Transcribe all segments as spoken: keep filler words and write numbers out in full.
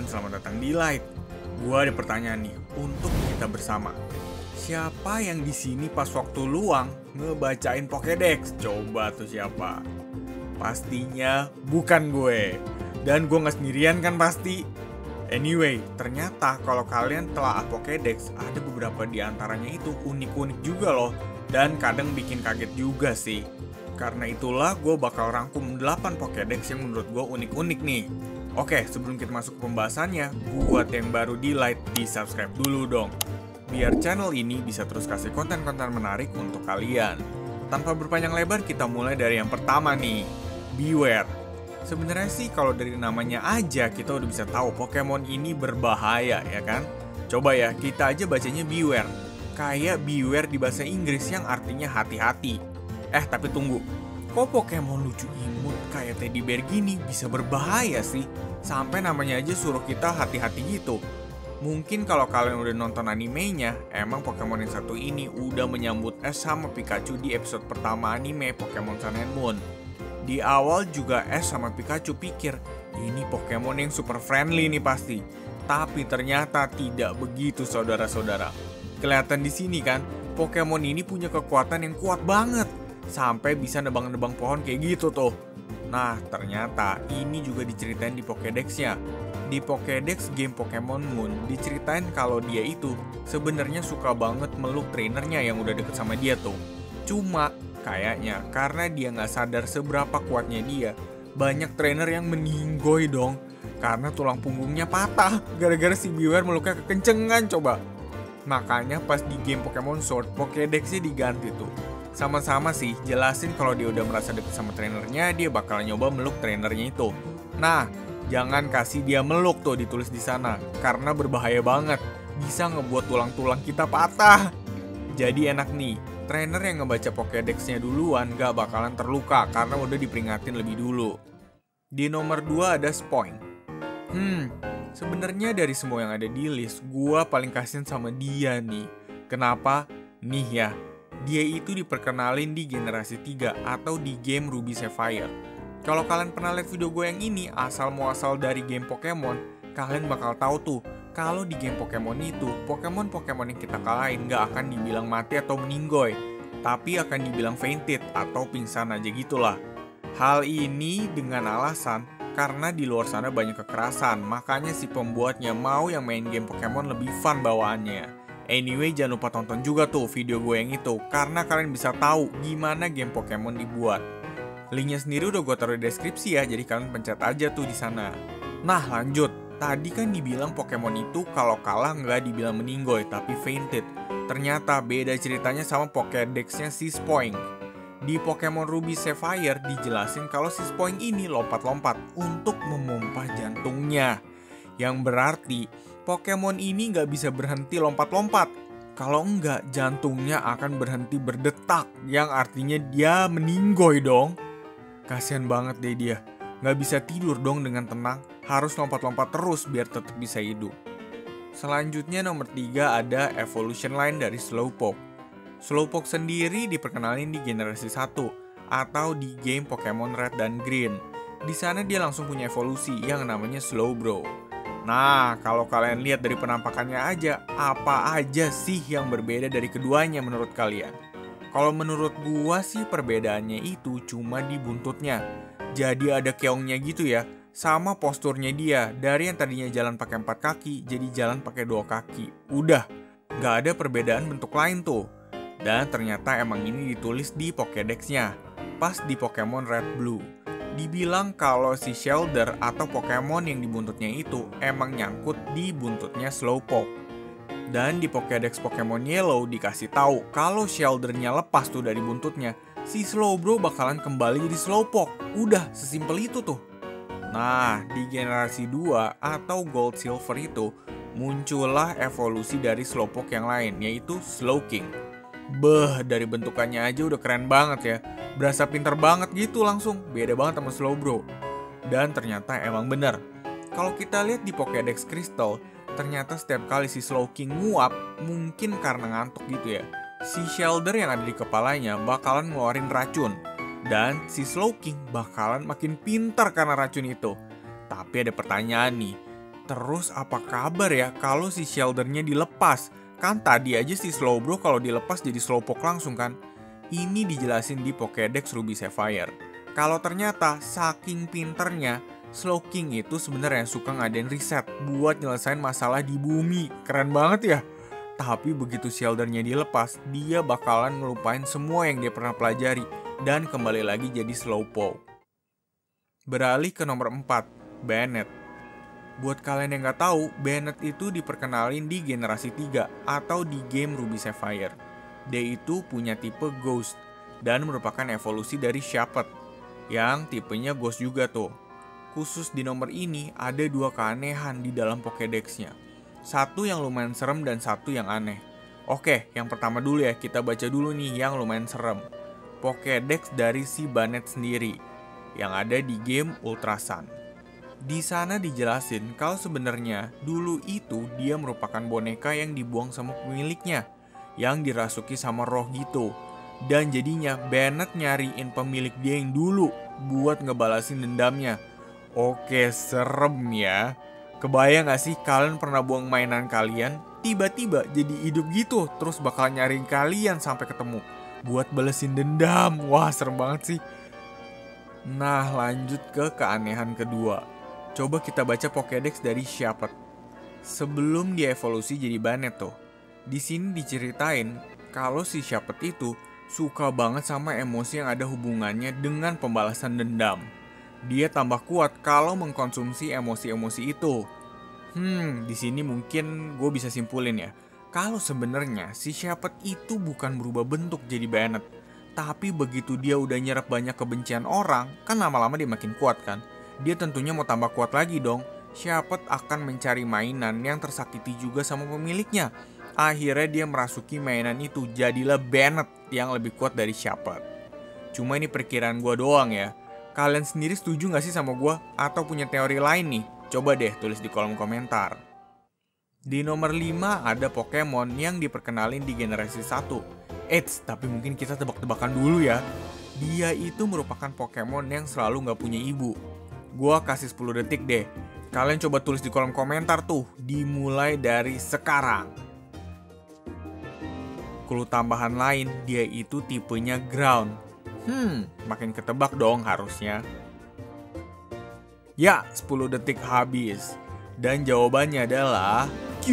dan selamat datang di Light. Gua ada pertanyaan nih untuk kita bersama. Siapa yang di sini pas waktu luang ngebacain Pokédex? Coba tuh siapa? Pastinya bukan gue. Dan gue nggak sendirian kan pasti. Anyway, ternyata kalau kalian telah Pokédex, ada beberapa di antaranya itu unik-unik juga loh. Dan kadang bikin kaget juga sih. Karena itulah gue bakal rangkum delapan Pokédex yang menurut gue unik-unik nih. Oke, sebelum kita masuk ke pembahasannya, buat yang baru di Light, di subscribe dulu dong. Biar channel ini bisa terus kasih konten-konten menarik untuk kalian. Tanpa berpanjang lebar, kita mulai dari yang pertama nih, Bewear. Sebenarnya sih kalau dari namanya aja kita udah bisa tahu Pokemon ini berbahaya ya kan? Coba ya, kita aja bacanya Bewear. Kayak Beware di bahasa Inggris yang artinya hati-hati. Eh tapi tunggu, kok Pokemon lucu imut kayak teddy bear gini bisa berbahaya sih? Sampai namanya aja suruh kita hati-hati gitu. Mungkin kalau kalian udah nonton animenya, emang Pokemon yang satu ini udah menyambut Ash sama Pikachu di episode pertama anime Pokemon Sun and Moon. Di awal juga Ash sama Pikachu pikir, ini Pokemon yang super friendly nih pasti. Tapi ternyata tidak begitu saudara-saudara. Kelihatan di sini kan, Pokemon ini punya kekuatan yang kuat banget. Sampai bisa nebang-nebang pohon kayak gitu tuh. Nah, ternyata ini juga diceritain di Pokédex-nya. Di Pokédex game Pokemon Moon diceritain kalau dia itu sebenarnya suka banget meluk trainernya yang udah deket sama dia tuh. Cuma kayaknya karena dia nggak sadar seberapa kuatnya dia, banyak trainer yang meninggoy dong. Karena tulang punggungnya patah gara-gara si Bewear meluknya kekencengan coba. Makanya pas di game Pokemon Sword, Pokédex-nya diganti tuh. Sama-sama sih jelasin kalau dia udah merasa deket sama trainernya, dia bakal nyoba meluk trainernya itu. Nah, jangan kasih dia meluk tuh ditulis di sana, karena berbahaya banget. Bisa ngebuat tulang-tulang kita patah. Jadi enak nih, trainer yang ngebaca Pokédex-nya duluan gak bakalan terluka karena udah diperingatin lebih dulu. Di nomor dua ada Spoink. Hmm, sebenarnya dari semua yang ada di list, gua paling kasihan sama dia nih. Kenapa? Nih ya, dia itu diperkenalin di generasi tiga atau di game Ruby Sapphire. Kalau kalian pernah lihat video gue yang ini, asal muasal dari game Pokemon, kalian bakal tahu tuh, kalau di game Pokemon itu, Pokemon-Pokemon yang kita kalahin gak akan dibilang mati atau meninggoy, tapi akan dibilang fainted atau pingsan aja gitulah. Hal ini dengan alasan karena di luar sana banyak kekerasan, makanya si pembuatnya mau yang main game Pokemon lebih fun bawaannya. Anyway, jangan lupa tonton juga tuh video gue yang itu, karena kalian bisa tahu gimana game Pokemon dibuat. Linknya sendiri udah gue taruh di deskripsi ya, jadi kalian pencet aja tuh di sana. Nah lanjut, tadi kan dibilang Pokemon itu kalau kalah nggak dibilang meninggoy, tapi fainted. Ternyata beda ceritanya sama Pokédex-nya si Spoink. Di Pokemon Ruby Sapphire dijelasin kalau si Spoink ini lompat-lompat untuk memompa jantungnya. Yang berarti Pokemon ini nggak bisa berhenti lompat-lompat. Kalau enggak, jantungnya akan berhenti berdetak, yang artinya dia meninggoy dong. Kasian banget deh dia, nggak bisa tidur dong dengan tenang, harus lompat-lompat terus biar tetap bisa hidup. Selanjutnya nomor tiga ada evolution line dari Slowpoke. Slowpoke sendiri diperkenalin di generasi satu, atau di game Pokemon Red dan Green. Di sana dia langsung punya evolusi yang namanya Slowbro. Nah, kalau kalian lihat dari penampakannya aja, apa aja sih yang berbeda dari keduanya menurut kalian? Kalau menurut gua sih perbedaannya itu cuma di buntutnya. Jadi ada keongnya gitu ya, sama posturnya dia. Dari yang tadinya jalan pakai empat kaki, jadi jalan pakai dua kaki. Udah, nggak ada perbedaan bentuk lain tuh. Dan ternyata emang ini ditulis di Pokédex-nya, pas di Pokemon Red Blue. Dibilang kalau si Shellder atau Pokemon yang di buntutnya itu emang nyangkut di buntutnya Slowpoke. Dan di Pokédex Pokemon Yellow dikasih tahu kalau Shelldernya lepas tuh dari buntutnya, si Slowbro bakalan kembali jadi Slowpoke. Udah, sesimpel itu tuh. Nah, di generasi dua atau Gold Silver itu muncullah evolusi dari Slowpoke yang lain, yaitu Slowking. Beh, dari bentukannya aja udah keren banget ya. Berasa pinter banget gitu langsung, beda banget sama Slowbro. Dan ternyata emang bener. Kalau kita lihat di Pokédex Crystal, ternyata setiap kali si Slowking nguap, mungkin karena ngantuk gitu ya, si Shellder yang ada di kepalanya bakalan ngeluarin racun. Dan si Slowking bakalan makin pintar karena racun itu. Tapi ada pertanyaan nih, Terus apa kabar ya kalau si Sheldernya dilepas? Kan tadi aja si Slowbro kalau dilepas jadi Slowpoke langsung kan? Ini dijelasin di Pokédex Ruby Sapphire. Kalau ternyata saking pinternya, Slowking itu sebenarnya suka ngadain riset buat nyelesain masalah di bumi. Keren banget ya. Tapi begitu Sheldernya dilepas, dia bakalan ngelupain semua yang dia pernah pelajari dan kembali lagi jadi Slowpoke. Beralih ke nomor empat, Bennett. Buat kalian yang gak tahu, Bennett itu diperkenalin di generasi tiga atau di game Ruby Sapphire. Dia itu punya tipe Ghost dan merupakan evolusi dari Shepherd yang tipenya Ghost juga tuh. Khusus di nomor ini ada dua keanehan di dalam Pokédex-nya. Satu yang lumayan serem dan satu yang aneh. Oke, yang pertama dulu ya, kita baca dulu nih yang lumayan serem. Pokédex dari si Bennett sendiri yang ada di game Ultra Sun. Di sana dijelasin kalau sebenarnya dulu itu dia merupakan boneka yang dibuang sama pemiliknya, yang dirasuki sama roh gitu. Dan jadinya Bennett nyariin pemilik dia yang dulu buat ngebalasin dendamnya. Oke, serem ya. Kebayang gak sih kalian pernah buang mainan kalian, tiba-tiba jadi hidup gitu, terus bakal nyariin kalian sampai ketemu buat balesin dendam. Wah, serem banget sih. Nah, lanjut ke keanehan kedua. Coba kita baca Pokédex dari Shepherd. Sebelum dia evolusi jadi Bennett tuh. Di sini diceritain kalau si Shepherd itu suka banget sama emosi yang ada hubungannya dengan pembalasan dendam. Dia tambah kuat kalau mengkonsumsi emosi-emosi itu. Hmm, di sini mungkin gue bisa simpulin ya. Kalau sebenarnya si Shepherd itu bukan berubah bentuk jadi Bennett. Tapi begitu dia udah nyerap banyak kebencian orang, kan lama-lama dia makin kuat kan. Dia tentunya mau tambah kuat lagi dong. Shepherd akan mencari mainan yang tersakiti juga sama pemiliknya. Akhirnya dia merasuki mainan itu, jadilah Bennett yang lebih kuat dari Shepherd. Cuma ini perkiraan gue doang ya. Kalian sendiri setuju gak sih sama gue? Atau punya teori lain nih? Coba deh tulis di kolom komentar. Di nomor lima ada Pokemon yang diperkenalin di generasi satu. Eits, tapi mungkin kita tebak-tebakan dulu ya. Dia itu merupakan Pokemon yang selalu gak punya ibu. Gua kasih sepuluh detik deh. Kalian coba tulis di kolom komentar tuh, dimulai dari sekarang. Clue tambahan lain, dia itu tipenya Ground. Hmm, makin ketebak dong harusnya. Ya, sepuluh detik habis. Dan jawabannya adalah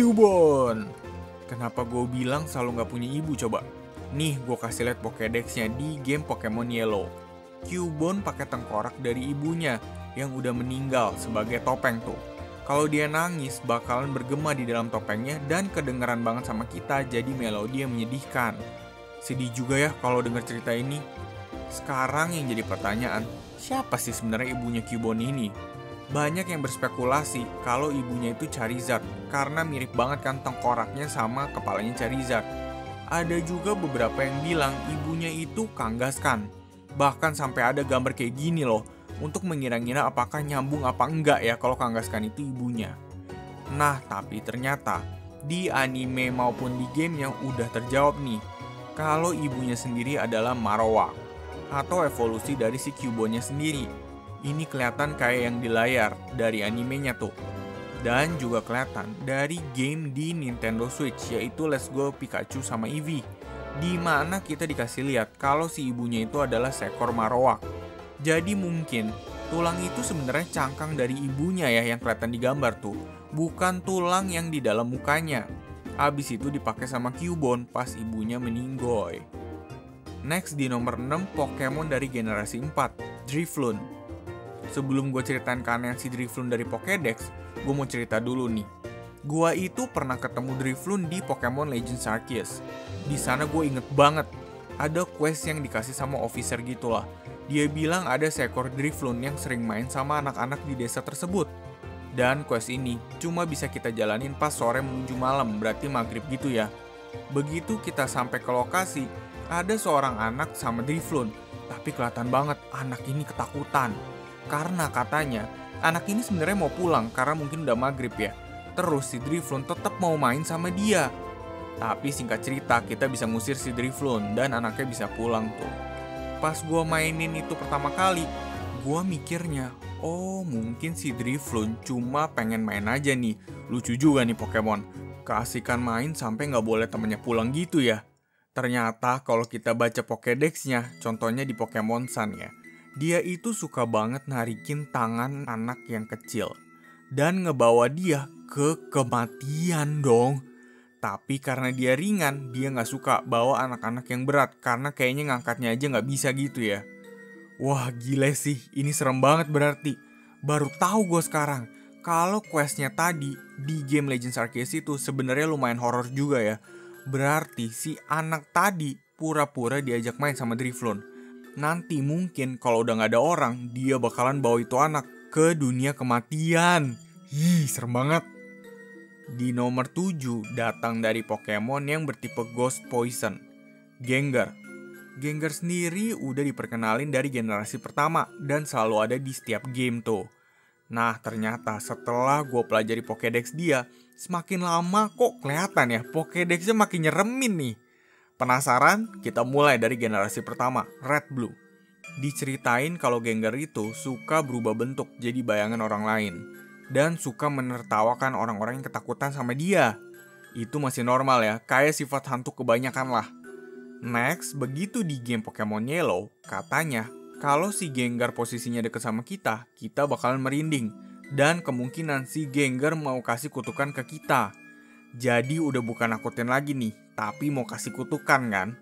Cubone. Kenapa gue bilang selalu gak punya ibu coba? Nih, gue kasih lihat Pokédex-nya di game Pokemon Yellow. Cubone pakai tengkorak dari ibunya yang udah meninggal sebagai topeng tuh. Kalau dia nangis, bakalan bergema di dalam topengnya dan kedengeran banget sama kita, jadi melodi yang menyedihkan. Sedih juga ya kalau denger cerita ini. Sekarang yang jadi pertanyaan, siapa sih sebenarnya ibunya Cubone ini? Banyak yang berspekulasi kalau ibunya itu Charizard, karena mirip banget kan tengkoraknya sama kepalanya Charizard. Ada juga beberapa yang bilang ibunya itu Kangaskhan. Bahkan sampai ada gambar kayak gini loh, untuk mengira-ngira apakah nyambung apa enggak ya kalau Kangaskhan itu ibunya. Nah, tapi ternyata di anime maupun di gamenya udah terjawab nih, kalau ibunya sendiri adalah Marowak, atau evolusi dari si Cubone-nya sendiri. Ini kelihatan kayak yang di layar dari animenya tuh. Dan juga kelihatan dari game di Nintendo Switch, yaitu Let's Go Pikachu sama Eevee. Di mana kita dikasih lihat kalau si ibunya itu adalah seekor Marowak. Jadi mungkin tulang itu sebenarnya cangkang dari ibunya ya yang kelihatan di gambar tuh. Bukan tulang yang di dalam mukanya. Abis itu dipakai sama Cubone pas ibunya meninggoy. Next di nomor enam, Pokemon dari generasi empat, Drifloon. Sebelum gue ceritain keanehan si Drifloon dari Pokédex, gue mau cerita dulu nih. Gue itu pernah ketemu Drifloon di Pokemon Legends Arceus. Di sana gue inget banget, ada quest yang dikasih sama officer gitulah. Dia bilang ada seekor Drifloon yang sering main sama anak-anak di desa tersebut. Dan quest ini cuma bisa kita jalanin pas sore menuju malam, berarti maghrib gitu ya. Begitu kita sampai ke lokasi, ada seorang anak sama Drifloon, tapi kelihatan banget anak ini ketakutan. Karena katanya, anak ini sebenarnya mau pulang karena mungkin udah maghrib ya. Terus si Drifloon tetap mau main sama dia. Tapi singkat cerita, kita bisa ngusir si Drifloon dan anaknya bisa pulang tuh. Pas gue mainin itu pertama kali, gue mikirnya, Oh, mungkin si Drifloon cuma pengen main aja nih. Lucu juga nih Pokemon. Keasikan main sampai nggak boleh temennya pulang gitu ya. Ternyata kalau kita baca Pokédex-nya, contohnya di Pokemon Sun ya, dia itu suka banget narikin tangan anak yang kecil. Dan ngebawa dia ke kematian dong. Tapi karena dia ringan, dia nggak suka bawa anak-anak yang berat. Karena kayaknya ngangkatnya aja nggak bisa gitu ya. Wah gile sih, ini serem banget berarti. Baru tahu gue sekarang kalau questnya tadi di game Legends Arceus itu sebenarnya lumayan horor juga ya. Berarti si anak tadi pura-pura diajak main sama Drifloon. Nanti mungkin kalau udah gak ada orang, dia bakalan bawa itu anak ke dunia kematian. Ih, serem banget. Di nomor tujuh datang dari Pokemon yang bertipe Ghost Poison, Gengar. Gengar sendiri udah diperkenalin dari generasi pertama dan selalu ada di setiap game tuh. Nah ternyata setelah gue pelajari Pokédex dia, semakin lama kok kelihatan ya Pokédexnya makin nyeremin nih. Penasaran? Kita mulai dari generasi pertama, Red Blue. Diceritain kalau Gengar itu suka berubah bentuk jadi bayangan orang lain. Dan suka menertawakan orang-orang yang ketakutan sama dia. Itu masih normal ya, kayak sifat hantu kebanyakan lah. Next, begitu di game Pokemon Yellow, katanya kalau si Gengar posisinya deket sama kita, kita bakalan merinding. Dan kemungkinan si Gengar mau kasih kutukan ke kita. Jadi udah bukan nakutin lagi nih, tapi mau kasih kutukan kan.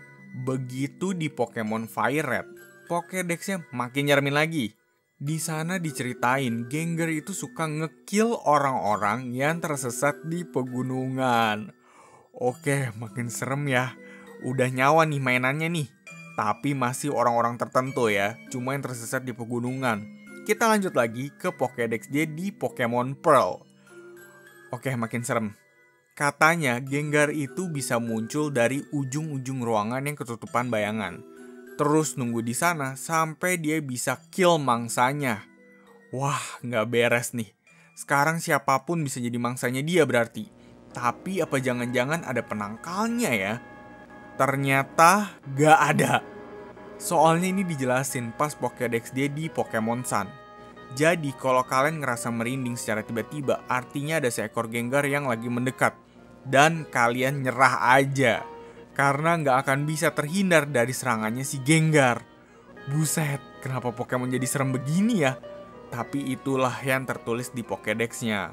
Begitu di Pokemon Fire Red, Pokédex-nya makin nyeremin lagi. Di sana diceritain Gengar itu suka ngekill orang-orang yang tersesat di pegunungan. Oke, makin serem ya. Udah nyawa nih mainannya nih. Tapi masih orang-orang tertentu ya. Cuma yang tersesat di pegunungan. Kita lanjut lagi ke Pokédex dia di Pokemon Pearl. Oke, makin serem. Katanya Gengar itu bisa muncul dari ujung-ujung ruangan yang ketutupan bayangan. Terus nunggu di sana sampai dia bisa kill mangsanya. Wah, nggak beres nih. Sekarang siapapun bisa jadi mangsanya dia berarti. Tapi apa jangan-jangan ada penangkalnya ya? Ternyata gak ada. Soalnya ini dijelasin pas Pokédex dia di Pokemon Sun. Jadi kalau kalian ngerasa merinding secara tiba-tiba, artinya ada seekor Gengar yang lagi mendekat. Dan kalian nyerah aja. Karena gak akan bisa terhindar dari serangannya si Gengar. Buset, kenapa Pokemon jadi serem begini ya? Tapi itulah yang tertulis di Pokédex-nya.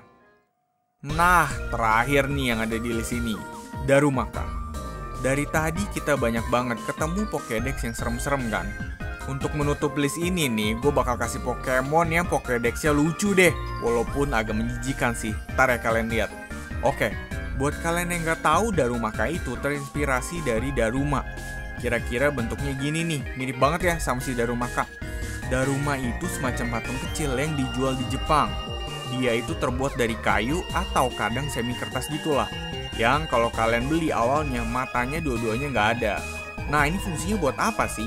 Nah, terakhir nih yang ada di list ini, Darumaka. Dari tadi kita banyak banget ketemu Pokédex yang serem-serem kan. Untuk menutup list ini nih, gue bakal kasih Pokemon yang Pokédex-nya lucu deh. Walaupun agak menjijikan sih, ntar ya kalian lihat. Oke, buat kalian yang gak tahu, Darumaka itu terinspirasi dari Daruma. Kira-kira bentuknya gini nih, mirip banget ya sama si Darumaka. Daruma itu semacam patung kecil yang dijual di Jepang. Dia itu terbuat dari kayu atau kadang semi kertas gitulah. Yang kalau kalian beli awalnya matanya dua-duanya nggak ada. Nah ini fungsinya buat apa sih?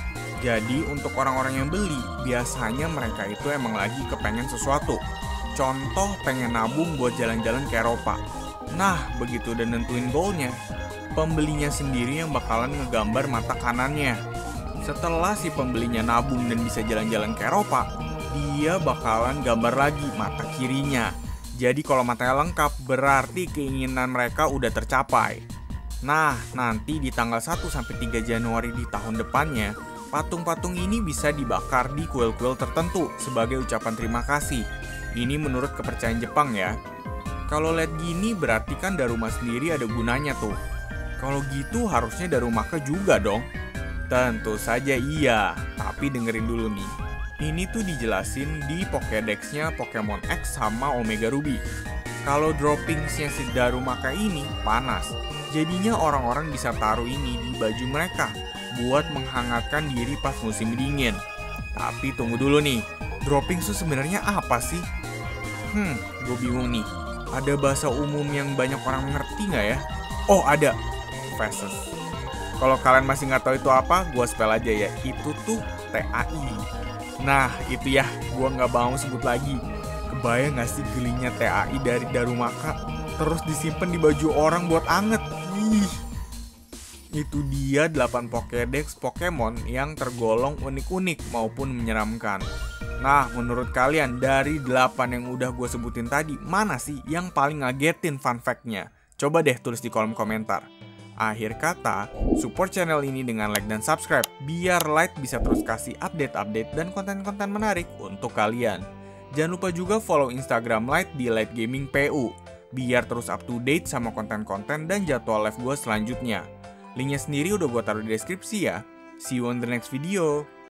Jadi untuk orang-orang yang beli, biasanya mereka itu emang lagi kepengen sesuatu. Contoh pengen nabung buat jalan-jalan ke Eropa. Nah begitu udah nentuin goalnya, pembelinya sendiri yang bakalan ngegambar mata kanannya. Setelah si pembelinya nabung dan bisa jalan-jalan ke Eropa, dia bakalan gambar lagi mata kirinya. Jadi kalau matanya lengkap, berarti keinginan mereka udah tercapai. Nah, nanti di tanggal satu sampai tiga Januari di tahun depannya, patung-patung ini bisa dibakar di kuil-kuil tertentu sebagai ucapan terima kasih. Ini menurut kepercayaan Jepang ya. Kalau lihat gini berarti kan Daruma sendiri ada gunanya tuh. Kalau gitu harusnya Darumaka juga dong. Tentu saja iya, tapi dengerin dulu nih. Ini tuh dijelasin di Pokédex-nya Pokemon X sama Omega Ruby. Kalau droppingsnya si Darumaka ini panas, jadinya orang-orang bisa taruh ini di baju mereka buat menghangatkan diri pas musim dingin. Tapi tunggu dulu nih, droppings itu sebenarnya apa sih? Hmm, gue bingung nih. Ada bahasa umum yang banyak orang ngerti nggak ya? Oh ada, Phases. Kalau kalian masih nggak tahu itu apa, gue spell aja ya. Itu tuh T A I. Nah itu ya, gue gak mau sebut lagi. Kebayang gak sih gelinya T A I dari Darumaka terus disimpan di baju orang buat anget. Ih. Itu dia delapan Pokédex Pokemon yang tergolong unik-unik maupun menyeramkan. Nah, menurut kalian dari delapan yang udah gue sebutin tadi, mana sih yang paling ngagetin fun fact-nya? Coba deh tulis di kolom komentar. Akhir kata, support channel ini dengan like dan subscribe biar Light bisa terus kasih update-update dan konten-konten menarik untuk kalian. Jangan lupa juga follow Instagram Light di Light Gaming P U biar terus up to date sama konten-konten dan jadwal live gue selanjutnya. Linknya sendiri udah gue taruh di deskripsi ya. See you on the next video.